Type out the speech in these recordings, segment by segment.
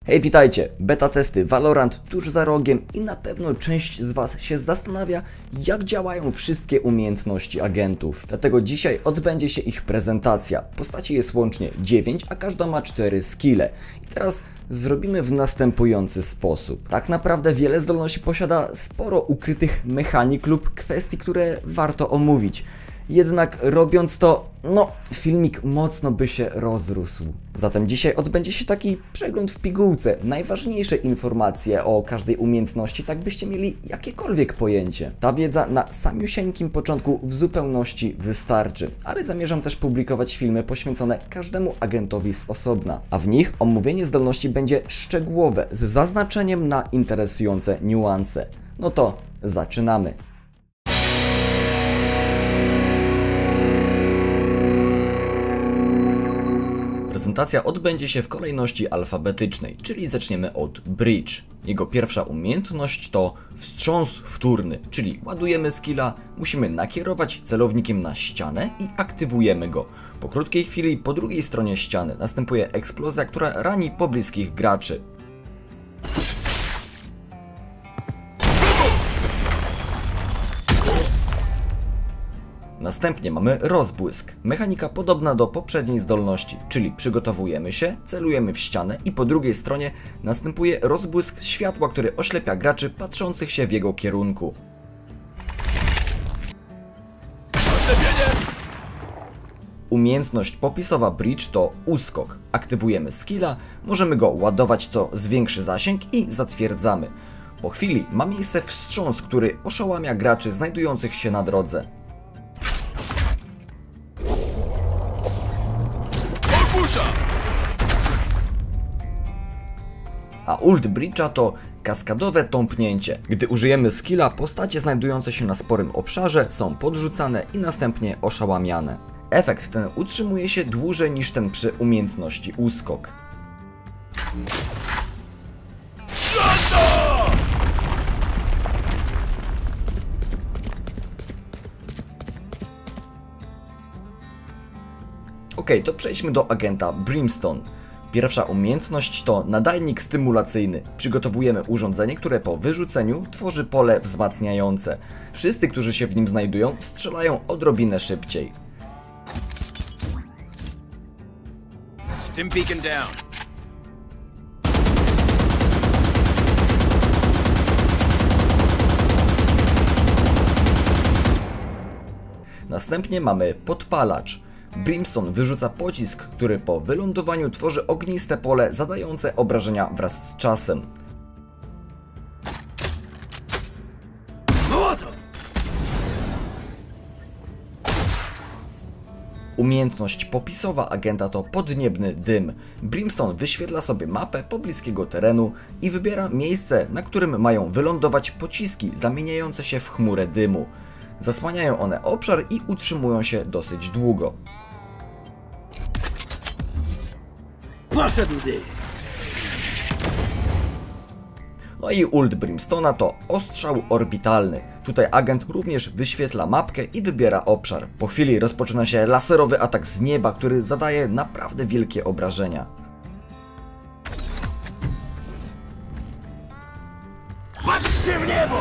Hej, witajcie! Beta testy Valorant tuż za rogiem i na pewno część z Was się zastanawia, jak działają wszystkie umiejętności agentów. Dlatego dzisiaj odbędzie się ich prezentacja. Postaci jest łącznie 9, a każda ma 4 skille. I teraz zrobimy w następujący sposób. Tak naprawdę wiele zdolności posiada sporo ukrytych mechanik lub kwestii, które warto omówić. Jednak robiąc to, filmik mocno by się rozrósł. Zatem dzisiaj odbędzie się taki przegląd w pigułce. Najważniejsze informacje o każdej umiejętności, tak byście mieli jakiekolwiek pojęcie. Ta wiedza na samiusieńkim początku w zupełności wystarczy. Ale zamierzam też publikować filmy poświęcone każdemu agentowi z osobna. A w nich omówienie zdolności będzie szczegółowe, z zaznaczeniem na interesujące niuanse. No to zaczynamy. Prezentacja odbędzie się w kolejności alfabetycznej, czyli zaczniemy od Bridge. Jego pierwsza umiejętność to wstrząs wtórny, czyli ładujemy skilla, musimy nakierować celownikiem na ścianę i aktywujemy go. Po krótkiej chwili po drugiej stronie ściany następuje eksplozja, która rani pobliskich graczy. Następnie mamy rozbłysk. Mechanika podobna do poprzedniej zdolności, czyli przygotowujemy się, celujemy w ścianę i po drugiej stronie następuje rozbłysk światła, który oślepia graczy patrzących się w jego kierunku. Oślepienie! Umiejętność popisowa Bridge to uskok. Aktywujemy skilla, możemy go ładować, co zwiększy zasięg i zatwierdzamy. Po chwili ma miejsce wstrząs, który oszałamia graczy znajdujących się na drodze. A ult Bridge'a to kaskadowe tąpnięcie. Gdy użyjemy skilla, postacie znajdujące się na sporym obszarze są podrzucane i następnie oszałamiane. Efekt ten utrzymuje się dłużej niż ten przy umiejętności uskok. Okej, to przejdźmy do agenta Brimstone. Pierwsza umiejętność to nadajnik stymulacyjny. Przygotowujemy urządzenie, które po wyrzuceniu tworzy pole wzmacniające. Wszyscy, którzy się w nim znajdują, strzelają odrobinę szybciej. Następnie mamy podpalacz. Brimstone wyrzuca pocisk, który po wylądowaniu tworzy ogniste pole zadające obrażenia wraz z czasem. Umiejętność popisowa agenta to podniebny dym. Brimstone wyświetla sobie mapę pobliskiego terenu i wybiera miejsce, na którym mają wylądować pociski zamieniające się w chmurę dymu. Zasłaniają one obszar i utrzymują się dosyć długo. No i ult Brimstone'a to ostrzał orbitalny. Tutaj agent również wyświetla mapkę i wybiera obszar. Po chwili rozpoczyna się laserowy atak z nieba, który zadaje naprawdę wielkie obrażenia. Patrzcie w niebo!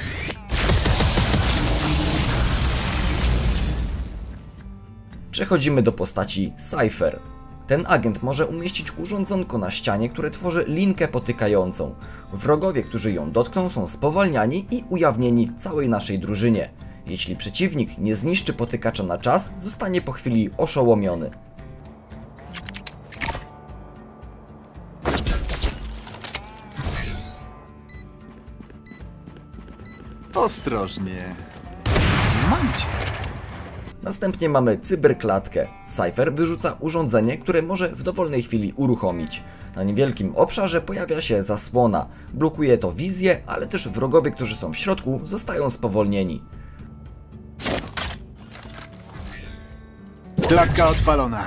Przechodzimy do postaci Cypher. Ten agent może umieścić urządzonko na ścianie, które tworzy linkę potykającą. Wrogowie, którzy ją dotkną, są spowalniani i ujawnieni całej naszej drużynie. Jeśli przeciwnik nie zniszczy potykacza na czas, zostanie po chwili oszołomiony. Ostrożnie. Macie. Następnie mamy cyberklatkę. Cypher wyrzuca urządzenie, które może w dowolnej chwili uruchomić. Na niewielkim obszarze pojawia się zasłona. Blokuje to wizję, ale też wrogowie, którzy są w środku, zostają spowolnieni. Klatka odpalona.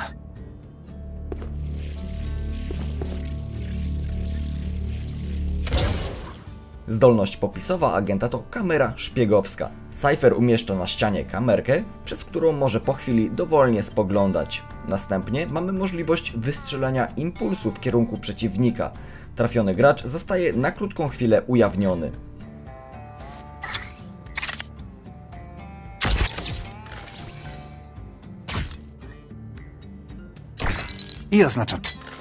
Zdolność popisowa agenta to kamera szpiegowska. Cypher umieszcza na ścianie kamerkę, przez którą może po chwili dowolnie spoglądać. Następnie mamy możliwość wystrzelania impulsu w kierunku przeciwnika. Trafiony gracz zostaje na krótką chwilę ujawniony. I oznaczam.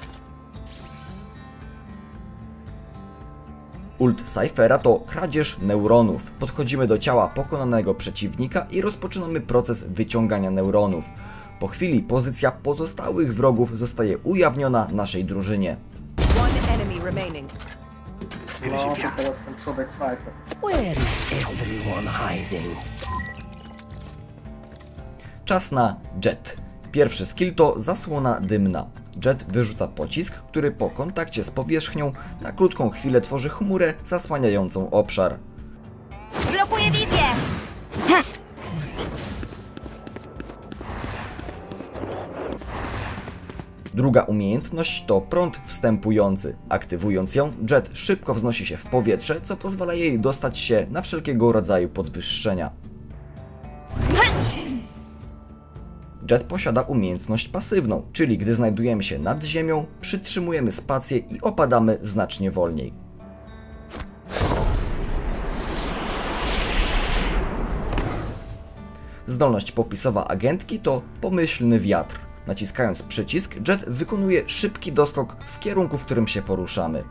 Ult Cyphera to kradzież neuronów. Podchodzimy do ciała pokonanego przeciwnika i rozpoczynamy proces wyciągania neuronów. Po chwili pozycja pozostałych wrogów zostaje ujawniona naszej drużynie. One enemy remaining. Gryzie wiatr. Teraz ten człowiek Cypher. Where is everyone hiding? Czas na Jet. Pierwszy skill to zasłona dymna. Jet wyrzuca pocisk, który po kontakcie z powierzchnią na krótką chwilę tworzy chmurę zasłaniającą obszar. Blokuję wizję! Druga umiejętność to prąd wstępujący. Aktywując ją, Jet szybko wznosi się w powietrze, co pozwala jej dostać się na wszelkiego rodzaju podwyższenia. Jet posiada umiejętność pasywną, czyli gdy znajdujemy się nad ziemią, przytrzymujemy spację i opadamy znacznie wolniej. Zdolność popisowa agentki to pomyślny wiatr. Naciskając przycisk, Jet wykonuje szybki doskok w kierunku, w którym się poruszamy.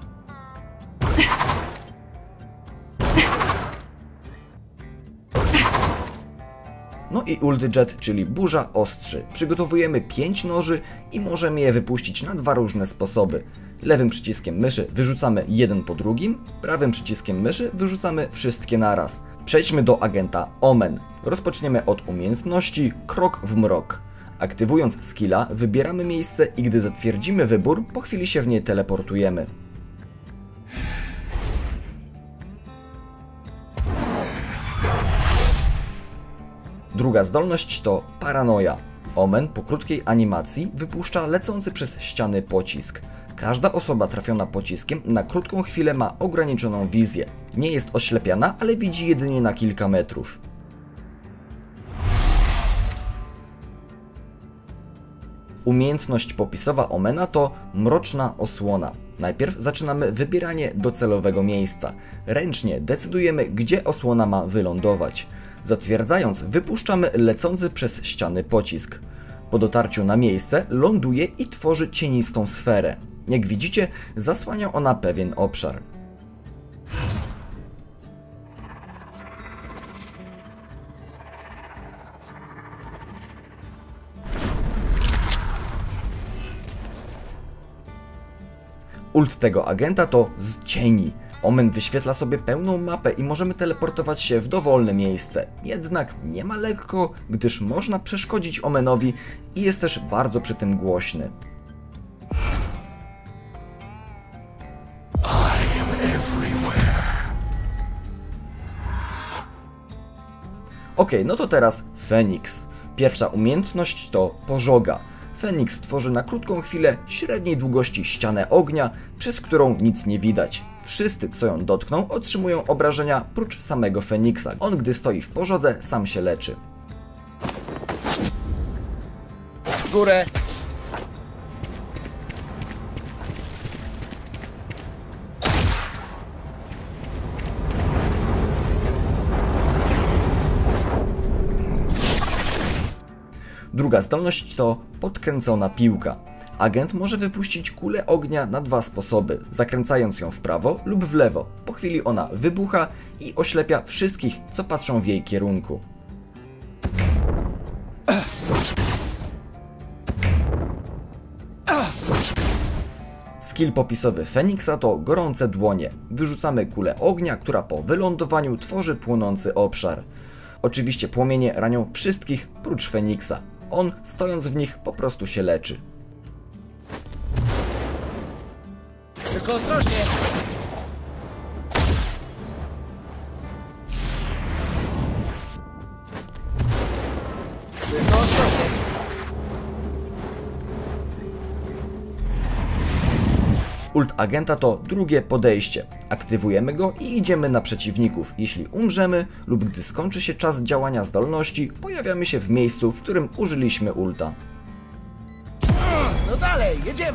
No i ult Jet, czyli burza ostrzy. Przygotowujemy 5 noży i możemy je wypuścić na dwa różne sposoby. Lewym przyciskiem myszy wyrzucamy jeden po drugim, prawym przyciskiem myszy wyrzucamy wszystkie naraz. Przejdźmy do agenta Omen. Rozpoczniemy od umiejętności Krok w mrok. Aktywując skilla wybieramy miejsce i gdy zatwierdzimy wybór, po chwili się w nie teleportujemy. Druga zdolność to paranoja. Omen po krótkiej animacji wypuszcza lecący przez ściany pocisk. Każda osoba trafiona pociskiem na krótką chwilę ma ograniczoną wizję. Nie jest oślepiana, ale widzi jedynie na kilka metrów. Umiejętność popisowa Omena to mroczna osłona. Najpierw zaczynamy wybieranie docelowego miejsca. Ręcznie decydujemy, gdzie osłona ma wylądować. Zatwierdzając, wypuszczamy lecący przez ściany pocisk. Po dotarciu na miejsce ląduje i tworzy cienistą sferę. Jak widzicie, zasłania ona pewien obszar. Ult tego agenta to z cieni. Omen wyświetla sobie pełną mapę i możemy teleportować się w dowolne miejsce. Jednak nie ma lekko, gdyż można przeszkodzić Omenowi i jest też bardzo przy tym głośny. Okej, no to teraz Feniks. Pierwsza umiejętność to pożoga. Feniks tworzy na krótką chwilę średniej długości ścianę ognia, przez którą nic nie widać. Wszyscy, co ją dotkną, otrzymują obrażenia prócz samego Feniksa. On, gdy stoi w pożodze, sam się leczy. Górę! Druga zdolność to podkręcona piłka. Agent może wypuścić kulę ognia na dwa sposoby, zakręcając ją w prawo lub w lewo. Po chwili ona wybucha i oślepia wszystkich, co patrzą w jej kierunku. Skill popisowy Feniksa to gorące dłonie. Wyrzucamy kulę ognia, która po wylądowaniu tworzy płonący obszar. Oczywiście płomienie ranią wszystkich prócz Feniksa. On, stojąc w nich, po prostu się leczy. Tylko ostrożnie! Tylko ostrożnie! Ult agenta to drugie podejście. Aktywujemy go i idziemy na przeciwników. Jeśli umrzemy lub gdy skończy się czas działania zdolności, pojawiamy się w miejscu, w którym użyliśmy ulta. No dalej, jedziemy!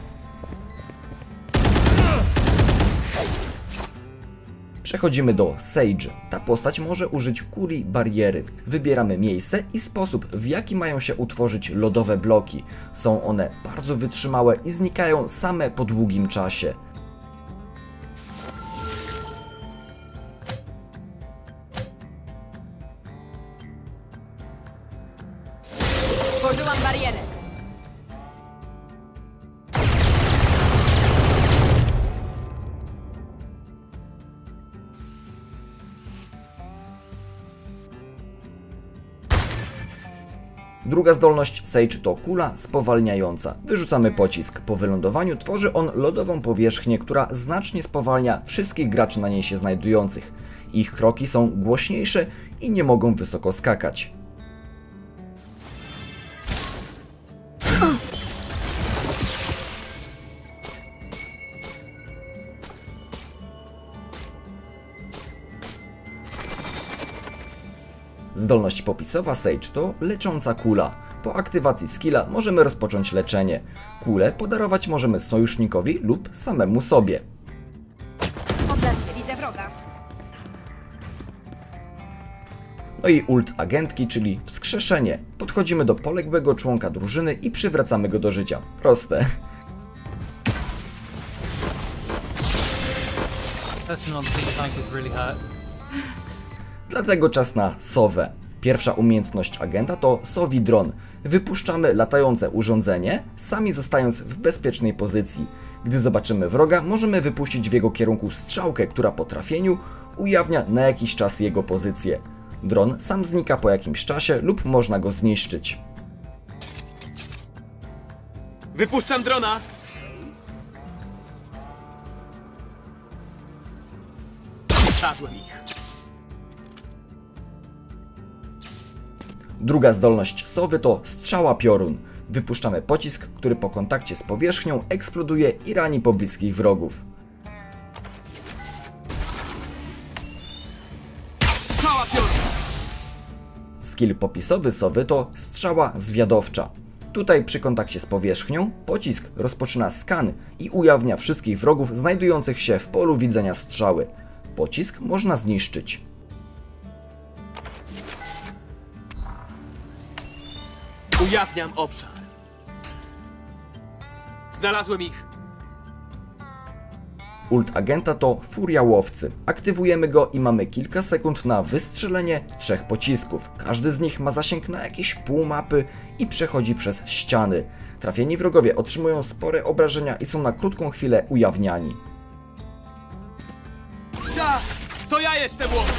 Przechodzimy do Sage. Ta postać może użyć kuli bariery. Wybieramy miejsce i sposób, w jaki mają się utworzyć lodowe bloki. Są one bardzo wytrzymałe i znikają same po długim czasie. Tworzyłam barierę. Druga zdolność Sage to kula spowalniająca. Wyrzucamy pocisk. Po wylądowaniu tworzy on lodową powierzchnię, która znacznie spowalnia wszystkich graczy na niej się znajdujących. Ich kroki są głośniejsze i nie mogą wysoko skakać. Zdolność popisowa Sage to lecząca kula. Po aktywacji skilla możemy rozpocząć leczenie. Kulę podarować możemy sojusznikowi lub samemu sobie. Oddajcie, widzę wroga. No i ult agentki, czyli wskrzeszenie. Podchodzimy do poległego członka drużyny i przywracamy go do życia. Proste. Dlatego czas na sowę. Pierwsza umiejętność agenta to sowi dron. Wypuszczamy latające urządzenie, sami zostając w bezpiecznej pozycji. Gdy zobaczymy wroga, możemy wypuścić w jego kierunku strzałkę, która po trafieniu ujawnia na jakiś czas jego pozycję. Dron sam znika po jakimś czasie lub można go zniszczyć. Wypuszczam drona! Znalazłem ich. Druga zdolność sowy to strzała piorun. Wypuszczamy pocisk, który po kontakcie z powierzchnią eksploduje i rani pobliskich wrogów. Strzała piorun! Skill popisowy sowy to strzała zwiadowcza. Tutaj przy kontakcie z powierzchnią pocisk rozpoczyna skan i ujawnia wszystkich wrogów znajdujących się w polu widzenia strzały. Pocisk można zniszczyć. Ujawniam obszar. Znalazłem ich. Ult agenta to furia łowcy. Aktywujemy go i mamy kilka sekund na wystrzelenie 3 pocisków. Każdy z nich ma zasięg na jakieś pół mapy i przechodzi przez ściany. Trafieni wrogowie otrzymują spore obrażenia i są na krótką chwilę ujawniani. Tak, to ja jestem łowcą.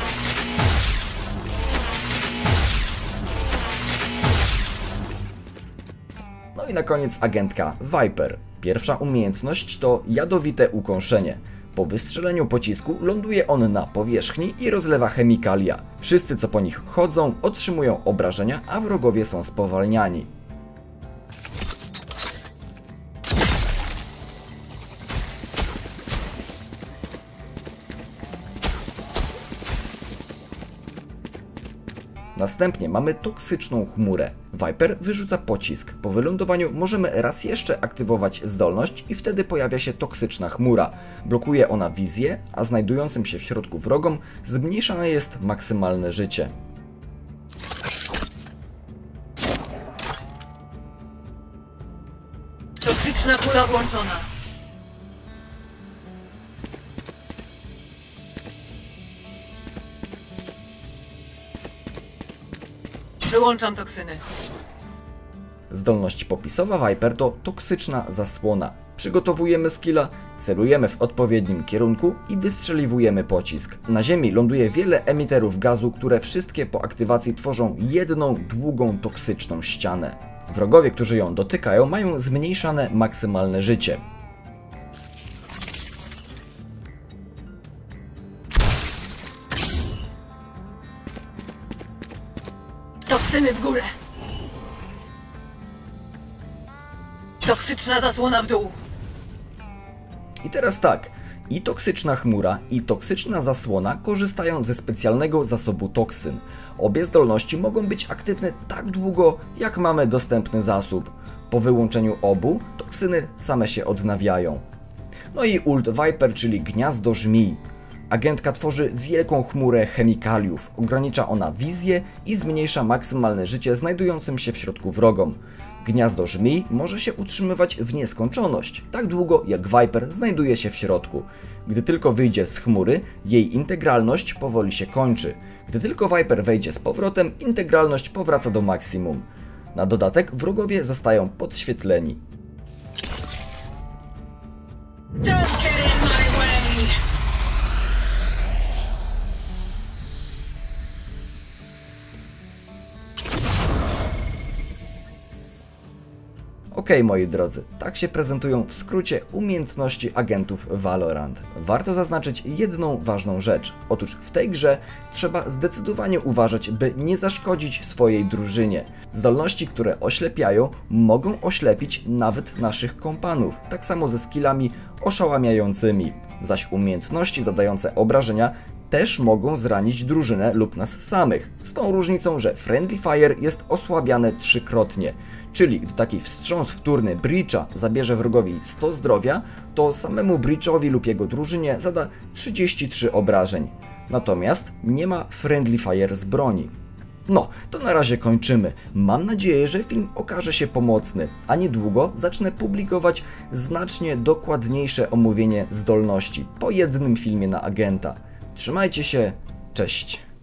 No i na koniec agentka Viper. Pierwsza umiejętność to jadowite ukąszenie. Po wystrzeleniu pocisku ląduje on na powierzchni i rozlewa chemikalia. Wszyscy co po nich chodzą otrzymują obrażenia, a wrogowie są spowalniani. Następnie mamy toksyczną chmurę. Viper wyrzuca pocisk. Po wylądowaniu możemy raz jeszcze aktywować zdolność i wtedy pojawia się toksyczna chmura. Blokuje ona wizję, a znajdującym się w środku wrogom zmniejszane jest maksymalne życie. Toksyczna kula włączona. Wyłączam toksyny. Zdolność popisowa Viper to toksyczna zasłona. Przygotowujemy skilla, celujemy w odpowiednim kierunku i wystrzeliwujemy pocisk. Na ziemi ląduje wiele emiterów gazu, które wszystkie po aktywacji tworzą jedną długą toksyczną ścianę. Wrogowie, którzy ją dotykają, mają zmniejszane maksymalne życie. Toksyny w górę. Toksyczna zasłona w dół. I teraz tak, i toksyczna chmura, i toksyczna zasłona korzystają ze specjalnego zasobu toksyn. Obie zdolności mogą być aktywne tak długo, jak mamy dostępny zasób. Po wyłączeniu obu, toksyny same się odnawiają. No i Ult Viper, czyli gniazdo żmij. Agentka tworzy wielką chmurę chemikaliów, ogranicza ona wizję i zmniejsza maksymalne życie znajdującym się w środku wrogom. Gniazdo żmij może się utrzymywać w nieskończoność, tak długo jak Viper znajduje się w środku. Gdy tylko wyjdzie z chmury, jej integralność powoli się kończy. Gdy tylko Viper wejdzie z powrotem, integralność powraca do maksimum. Na dodatek wrogowie zostają podświetleni. Just get in my way! Okej, moi drodzy, tak się prezentują w skrócie umiejętności agentów Valorant. Warto zaznaczyć jedną ważną rzecz. Otóż w tej grze trzeba zdecydowanie uważać, by nie zaszkodzić swojej drużynie. Zdolności, które oślepiają, mogą oślepić nawet naszych kompanów, tak samo ze skillami oszałamiającymi. Zaś umiejętności zadające obrażenia też mogą zranić drużynę lub nas samych. Z tą różnicą, że Friendly Fire jest osłabiane trzykrotnie. Czyli gdy taki wstrząs wtórny Breacha zabierze wrogowi 100 zdrowia, to samemu Breachowi lub jego drużynie zada 33 obrażeń. Natomiast nie ma Friendly Fire z broni. No, to na razie kończymy. Mam nadzieję, że film okaże się pomocny, a niedługo zacznę publikować znacznie dokładniejsze omówienie zdolności po jednym filmie na agenta. Trzymajcie się, cześć!